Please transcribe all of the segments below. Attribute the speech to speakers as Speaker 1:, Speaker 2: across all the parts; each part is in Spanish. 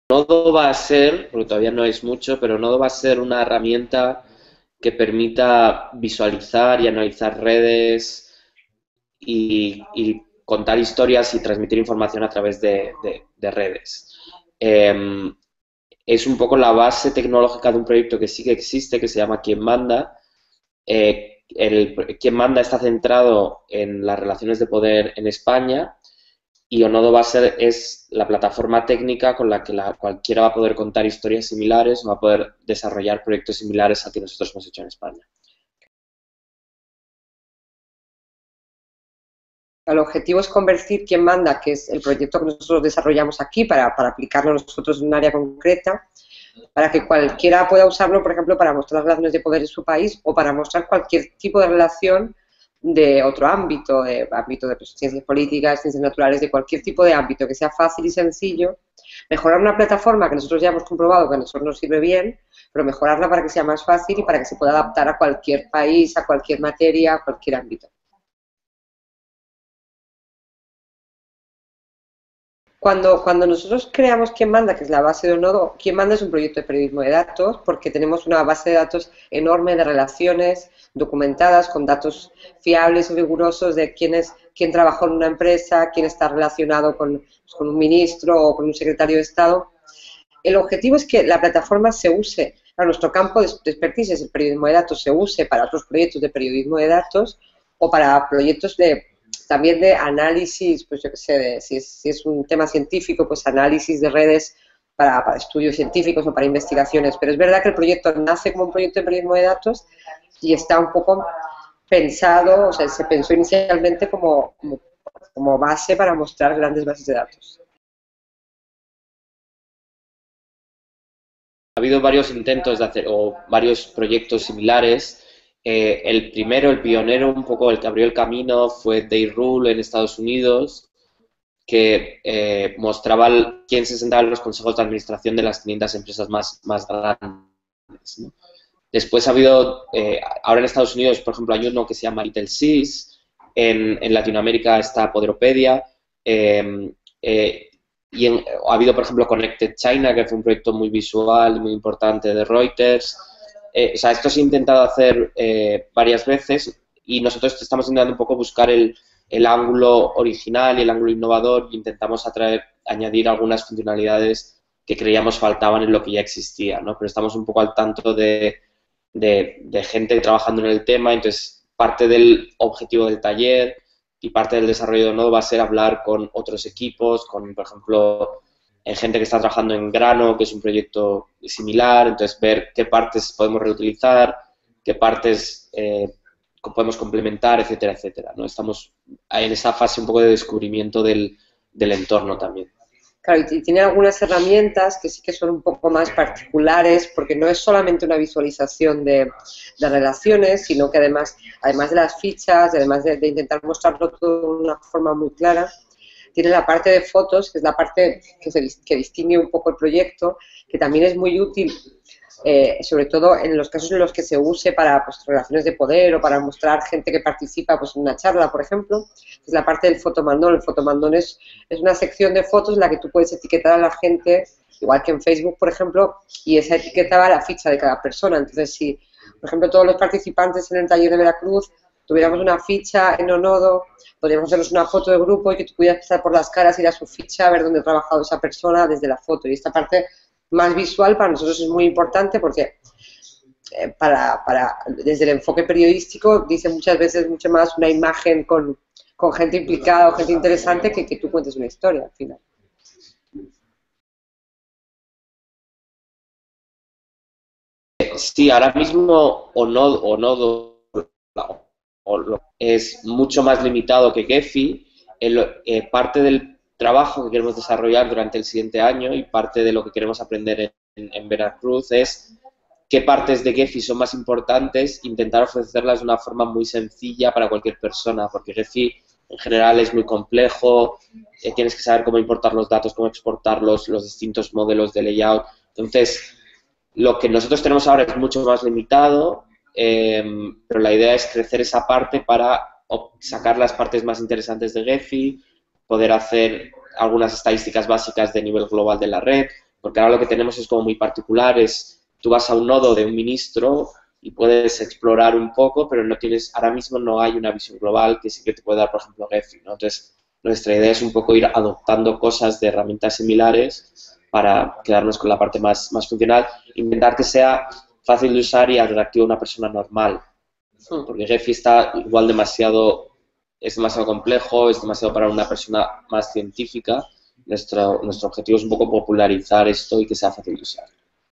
Speaker 1: Nodo va a ser, porque todavía no es mucho, pero Nodo va a ser una herramienta que permita visualizar y analizar redes y contar historias y transmitir información a través de redes. Eh, es un poco la base tecnológica de un proyecto que sí que existe, que se llama Quien Manda. Quien Manda está centrado en las relaciones de poder en España y Onodo va a ser, es la plataforma técnica con la que cualquiera va a poder contar historias similares o va a poder desarrollar proyectos similares a que nosotros hemos hecho en España.
Speaker 2: El objetivo es convertir Quien Manda, que es el proyecto que nosotros desarrollamos aquí para aplicarlo nosotros en un área concreta, para que cualquiera pueda usarlo, por ejemplo, para mostrar las relaciones de poder en su país o para mostrar cualquier tipo de relación de otro ámbito de ciencias políticas, ciencias naturales, de cualquier tipo de ámbito, que sea fácil y sencillo. Mejorar una plataforma que nosotros ya hemos comprobado que a nosotros nos sirve bien, pero mejorarla para que sea más fácil y para que se pueda adaptar a cualquier país, a cualquier materia, a cualquier ámbito. Cuando nosotros creamos Quien Manda, que es la base de Onodo, Quien Manda es un proyecto de periodismo de datos porque tenemos una base de datos enorme de relaciones documentadas con datos fiables y rigurosos de quién trabajó en una empresa, quién está relacionado con un ministro o con un secretario de Estado. El objetivo es que la plataforma se use, para nuestro campo de expertise es el periodismo de datos, se use para otros proyectos de periodismo de datos o para proyectos también de análisis, pues yo qué sé, si es un tema científico, pues análisis de redes para estudios científicos o para investigaciones. Pero es verdad que el proyecto nace como un proyecto de periodismo de datos y está un poco pensado, o sea, se pensó inicialmente como base para mostrar grandes bases de datos.
Speaker 1: Ha habido varios intentos de hacer, o varios proyectos similares. El primero, el pionero, un poco el que abrió el camino, fue Dayrule en Estados Unidos, que mostraba quién se sentaba en los consejos de administración de las 500 empresas más grandes, ¿no? Después ha habido, ahora en Estados Unidos, por ejemplo, hay uno que se llama Little Seas, en Latinoamérica está Poderopedia, eh, eh, ha habido, por ejemplo, Connected China, que fue un proyecto muy visual, muy importante de Reuters. O sea, esto se ha intentado hacer varias veces y nosotros estamos intentando un poco buscar el ángulo original y el ángulo innovador e intentamos añadir algunas funcionalidades que creíamos faltaban en lo que ya existía, ¿no? Pero estamos un poco al tanto de gente trabajando en el tema, entonces parte del objetivo del taller y parte del desarrollo de Nodo va a ser hablar con otros equipos, con, por ejemplo, gente que está trabajando en Grano, que es un proyecto similar, entonces ver qué partes podemos reutilizar, qué partes podemos complementar, etcétera, etcétera, ¿no? Estamos en esa fase un poco de descubrimiento del entorno también.
Speaker 2: Claro, y tiene algunas herramientas que sí que son un poco más particulares, porque no es solamente una visualización de relaciones, sino que además de las fichas, además de intentar mostrarlo todo de una forma muy clara, tiene la parte de fotos, que es la parte que distingue un poco el proyecto, que también es muy útil, sobre todo en los casos en los que se use para pues, relaciones de poder o para mostrar gente que participa pues, en una charla, por ejemplo. Es la parte del fotomandón. El fotomandón es una sección de fotos en la que tú puedes etiquetar a la gente, igual que en Facebook, por ejemplo, y esa etiqueta va a la ficha de cada persona. Entonces, si, por ejemplo, todos los participantes en el taller de Veracruz tuviéramos una ficha en Onodo, podríamos hacernos una foto de grupo y que tú pudieras pasar por las caras, ir a su ficha, ver dónde ha trabajado esa persona desde la foto. Y esta parte más visual para nosotros es muy importante porque desde el enfoque periodístico dice muchas veces mucho más una imagen con gente implicada o gente interesante que tú cuentes una historia al final.
Speaker 1: Sí, ahora mismo Onodo es mucho más limitado que Gephi. Parte del trabajo que queremos desarrollar durante el siguiente año y parte de lo que queremos aprender en Veracruz es qué partes de Gephi son más importantes, intentar ofrecerlas de una forma muy sencilla para cualquier persona, porque Gephi en general es muy complejo, tienes que saber cómo importar los datos, cómo exportarlos, los distintos modelos de layout. Entonces, lo que nosotros tenemos ahora es mucho más limitado, pero la idea es crecer esa parte para sacar las partes más interesantes de Gephi, poder hacer algunas estadísticas básicas de nivel global de la red, porque ahora lo que tenemos es como muy particular, tú vas a un nodo de un ministro y puedes explorar un poco, pero no tienes, ahora mismo no hay una visión global que sí que te puede dar, por ejemplo, Gephi, ¿no? Entonces, nuestra idea es un poco ir adoptando cosas de herramientas similares para quedarnos con la parte más funcional, intentar que sea fácil de usar y atractivo a una persona normal, porque Gephi está igual es demasiado complejo, es demasiado para una persona más científica. Nuestro objetivo es un poco popularizar esto y que sea fácil de usar.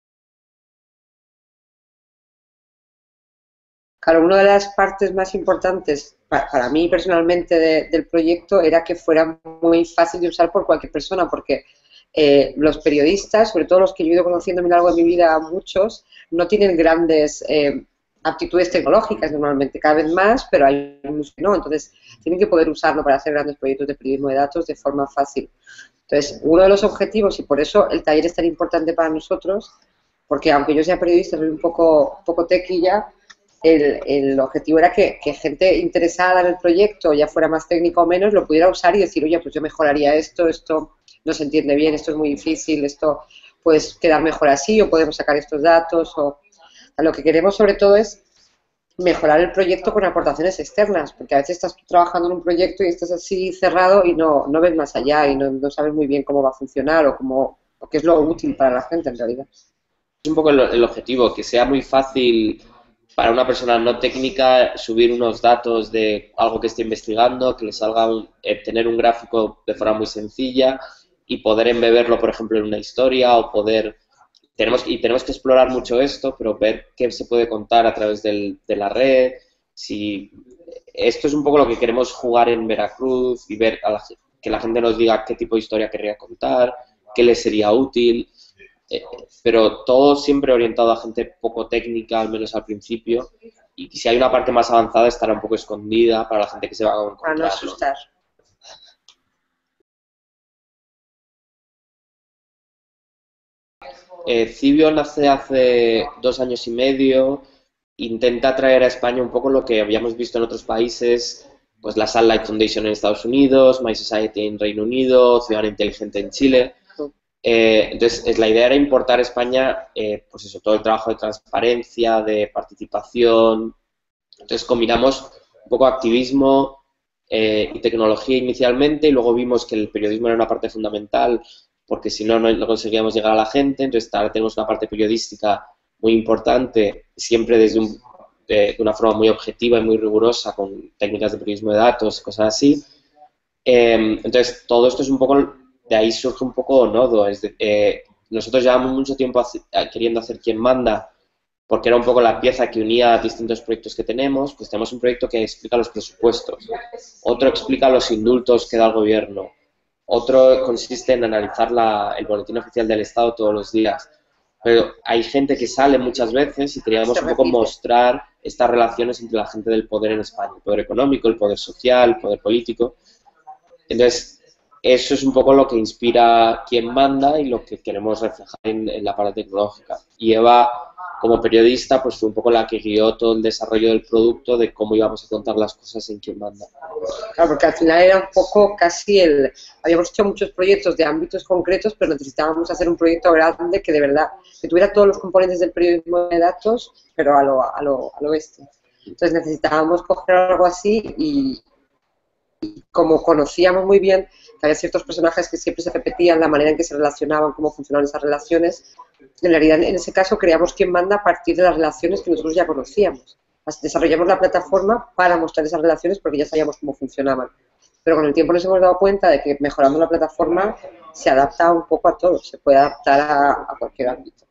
Speaker 2: Claro, una de las partes más importantes para mí personalmente del proyecto era que fuera muy fácil de usar por cualquier persona, porque los periodistas, sobre todo los que yo he ido conociendo a lo largo de mi vida, muchos, no tienen grandes aptitudes tecnológicas normalmente, cada vez más, pero hay muchos que no, entonces tienen que poder usarlo para hacer grandes proyectos de periodismo de datos de forma fácil. Entonces, uno de los objetivos, y por eso el taller es tan importante para nosotros, porque aunque yo sea periodista, soy un poco tequilla, el objetivo era que gente interesada en el proyecto, ya fuera más técnico o menos, lo pudiera usar y decir, oye, pues yo mejoraría esto no se entiende bien, esto es muy difícil, esto puede quedar mejor así, o podemos sacar estos datos, o lo que queremos sobre todo es mejorar el proyecto con aportaciones externas, porque a veces estás trabajando en un proyecto y estás así cerrado y no ves más allá y no sabes muy bien cómo va a funcionar o qué es lo útil para la gente en realidad.
Speaker 1: Es un poco el objetivo, que sea muy fácil para una persona no técnica subir unos datos de algo que esté investigando, que le salga tener un gráfico de forma muy sencilla y poder embeberlo, por ejemplo, en una historia o tenemos que explorar mucho esto, pero ver qué se puede contar a través de la red. Esto es un poco lo que queremos jugar en Veracruz y ver que la gente nos diga qué tipo de historia querría contar, qué le sería útil. Pero todo siempre orientado a gente poco técnica, al menos al principio, y si hay una parte más avanzada estará un poco escondida para la gente que se va a encontrar.
Speaker 2: Para no asustar.
Speaker 1: Cibio nace hace 2 años y medio, intenta traer a España un poco lo que habíamos visto en otros países, pues la Sunlight Foundation en Estados Unidos, My Society en Reino Unido, Ciudadano Inteligente en Chile. Entonces, la idea era importar a España, pues eso, todo el trabajo de transparencia, de participación. Entonces, combinamos un poco activismo y tecnología inicialmente, y luego vimos que el periodismo era una parte fundamental, porque si no, no conseguíamos llegar a la gente. Entonces, ahora tenemos una parte periodística muy importante, siempre de una forma muy objetiva y muy rigurosa, con técnicas de periodismo de datos y cosas así. Entonces, todo esto es un poco... De ahí surge un poco Nodo. Nosotros llevamos mucho tiempo queriendo hacer Quién Manda, porque era un poco la pieza que unía distintos proyectos que tenemos. Pues tenemos un proyecto que explica los presupuestos, otro explica los indultos que da el gobierno, otro consiste en analizar el boletín oficial del Estado todos los días. Pero hay gente que sale muchas veces y queríamos un poco mostrar estas relaciones entre la gente del poder en España, el poder económico, el poder social, el poder político. Entonces, eso es un poco lo que inspira Quién Manda y lo que queremos reflejar en la parte tecnológica. Y Eva, como periodista, pues fue un poco la que guió todo el desarrollo del producto, de cómo íbamos a contar las cosas en Quién Manda.
Speaker 2: Claro, porque al final era un poco casi habíamos hecho muchos proyectos de ámbitos concretos, pero necesitábamos hacer un proyecto grande que de verdad, que tuviera todos los componentes del periodismo de datos, pero a lo bestia. Entonces necesitábamos coger algo así y como conocíamos muy bien que había ciertos personajes que siempre se repetían, la manera en que se relacionaban, cómo funcionaban esas relaciones, en realidad en ese caso creamos Quién Manda a partir de las relaciones que nosotros ya conocíamos. Desarrollamos la plataforma para mostrar esas relaciones porque ya sabíamos cómo funcionaban. Pero con el tiempo nos hemos dado cuenta de que mejorando la plataforma se adapta un poco a todo, se puede adaptar a cualquier ámbito.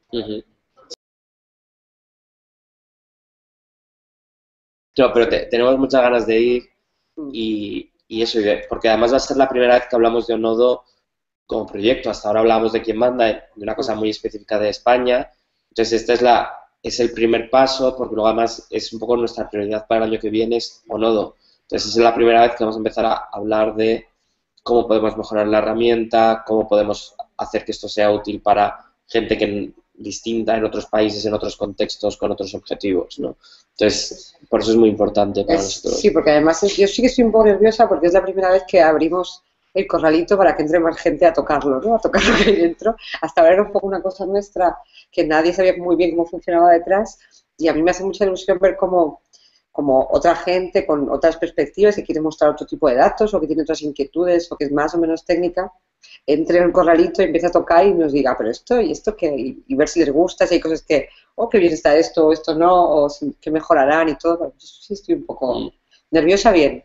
Speaker 1: No, pero tenemos muchas ganas de ir y eso, porque además va a ser la primera vez que hablamos de Onodo como proyecto. Hasta ahora hablábamos de Quién Manda, de una cosa muy específica de España. Entonces, es el primer paso, porque luego además es un poco nuestra prioridad para el año que viene, es Onodo. Entonces, es la primera vez que vamos a empezar a hablar de cómo podemos mejorar la herramienta, cómo podemos hacer que esto sea útil para gente distinta en otros países, en otros contextos, con otros objetivos, ¿no? Entonces, por eso es muy importante para nosotros.
Speaker 2: Sí, porque además yo sí que estoy un poco nerviosa porque es la primera vez que abrimos el corralito para que entre más gente a tocarlo, ¿no? A tocar lo que hay dentro. Hasta ahora era un poco una cosa nuestra que nadie sabía muy bien cómo funcionaba detrás y a mí me hace mucha ilusión ver cómo otra gente con otras perspectivas que quiere mostrar otro tipo de datos o que tiene otras inquietudes o que es más o menos técnica, entre en el corralito y empiece a tocar y nos diga, pero esto y esto qué, y ver si les gusta, si hay cosas que, oh, qué bien está esto, o esto no, o si, qué mejorarán y todo. Bueno, pues sí estoy un poco nerviosa bien.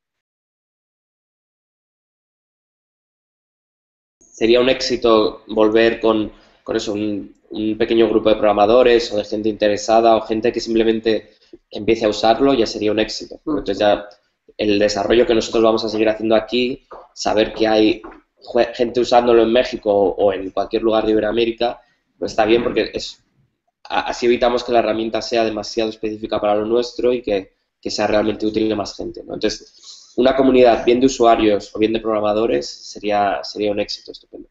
Speaker 1: Sería un éxito volver con eso, un pequeño grupo de programadores o de gente interesada o gente que simplemente empiece a usarlo, ya sería un éxito. Entonces ya el desarrollo que nosotros vamos a seguir haciendo aquí, saber que hay gente usándolo en México o en cualquier lugar de Iberoamérica, pues está bien porque así evitamos que la herramienta sea demasiado específica para lo nuestro y que sea realmente útil a más gente, ¿no? Entonces, una comunidad bien de usuarios o bien de programadores sería un éxito estupendo.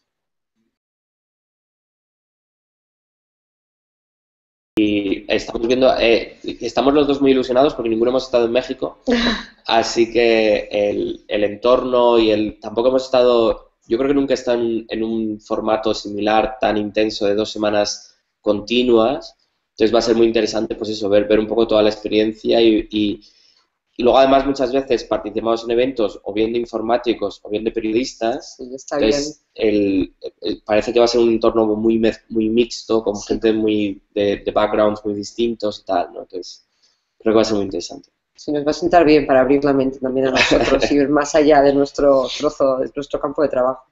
Speaker 1: Y estamos los dos muy ilusionados porque ninguno hemos estado en México, así que el entorno y tampoco hemos estado, yo creo que nunca he estado en un formato similar tan intenso de 2 semanas continuas, entonces va a ser muy interesante pues eso, ver un poco toda la experiencia y luego además muchas veces participamos en eventos o bien de informáticos o bien de periodistas,
Speaker 2: Sí, está
Speaker 1: entonces parece que va a ser un entorno muy mixto, con gente de backgrounds muy distintos y tal, ¿no? Entonces creo que va a ser muy interesante.
Speaker 2: Sí, nos va a sentar bien para abrir la mente también a nosotros y ver más allá de nuestro trozo, de nuestro campo de trabajo.